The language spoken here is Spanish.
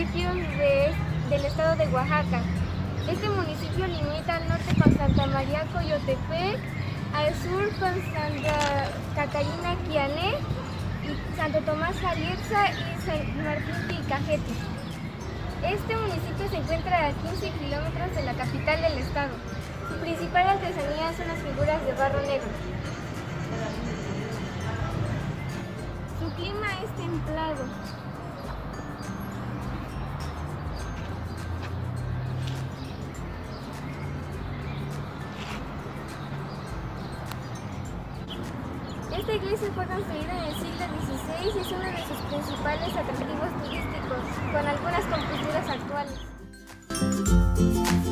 municipio del estado de Oaxaca. Este municipio limita al norte con Santa María Coyotepec, al sur con Santa Catarina Quiané, y Santo Tomás Jalietza y San Martín Tilcajete. Este municipio se encuentra a 15 kilómetros de la capital del estado. Su principal artesanía son las figuras de barro negro. Su clima es templado. Esta iglesia fue construida en el siglo XVI y es uno de sus principales atractivos turísticos, con algunas compusturas actuales.